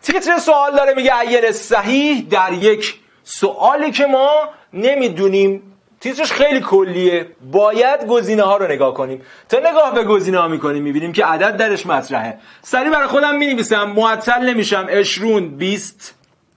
تیتر سوال داره میگه اگر صحیح در یک سوالی که ما نمیدونیم، تیترش خیلی کلیه، باید گزینه ها رو نگاه کنیم. تا نگاه به گزینه ها میکنیم میبینیم که عدد درش مطرحه. سریع برای خودم مینویسم، معطل نمیشم. 20 20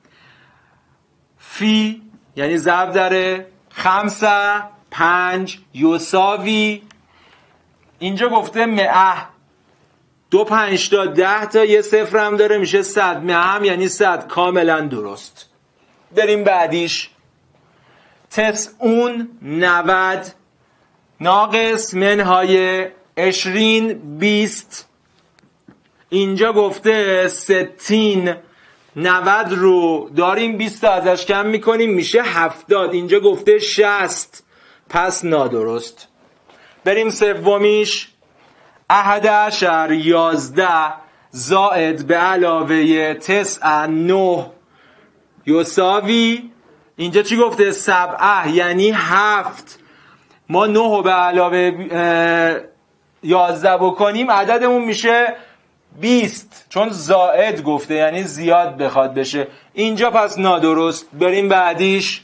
فی یعنی ضرب داره 5 5 یساوی، اینجا گفته 100 2 5 تا 10 تا یه صفر هم داره میشه 100. 100 هم یعنی 100. کاملا درست. بریم بعدیش. 90 ناقص منهای 20 اینجا گفته 60. 90 رو داریم 20 تا ازش کم میکنیم میشه 70. اینجا گفته 60 پس نادرست. بریم سومیش. 11 زائد به علاوه 9 یساوی، اینجا چی گفته؟ 7 یعنی 7. ما 9 رو به علاوه 11 بکنیم عددمون میشه 20 چون زائد گفته یعنی زیاد بخواد بشه. اینجا پس نادرست. بریم بعدیش.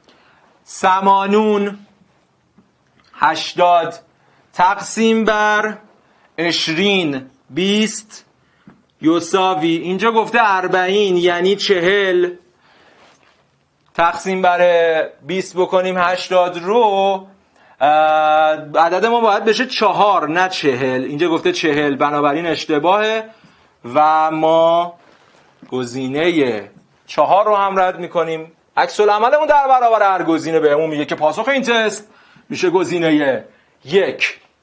80 تقسیم بر 20 یساوی، اینجا گفته 40 یعنی 40. تقسیم بر 20 بکنیم 80 رو، عدد ما باید بشه 4 نه 40. اینجا گفته 40، بنابراین اشتباهه و ما گزینه 4 رو هم رد میکنیم. عکس العملمون در برابر هر گزینه بهمون میگه که پاسخ این تست میشه گزینه 1.